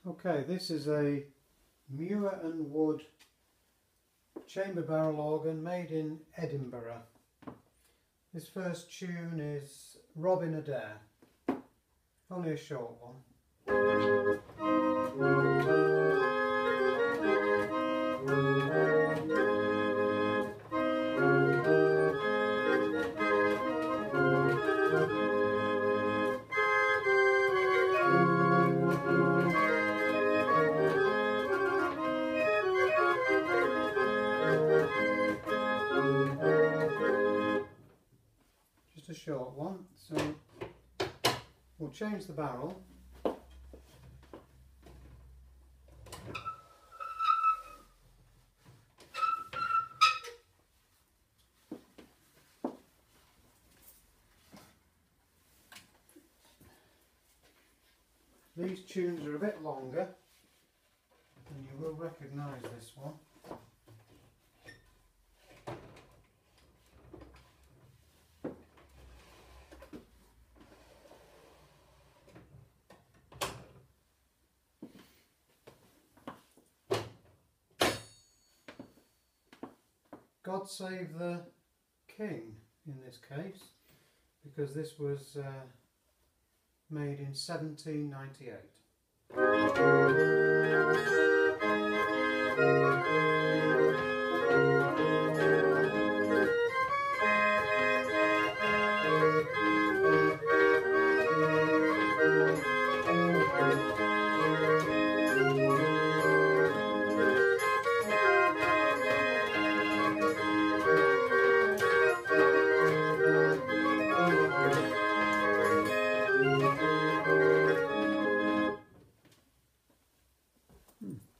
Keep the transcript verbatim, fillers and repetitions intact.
Okay, this is a Muir and Wood chamber barrel organ made in Edinburgh. This first tune is Robin Adair, only a short one. Just a short one, so we'll change the barrel. These tunes are a bit longer, and you will recognise this one. God Save the King in this case, because this was uh, made in seventeen ninety-eight. Hmm.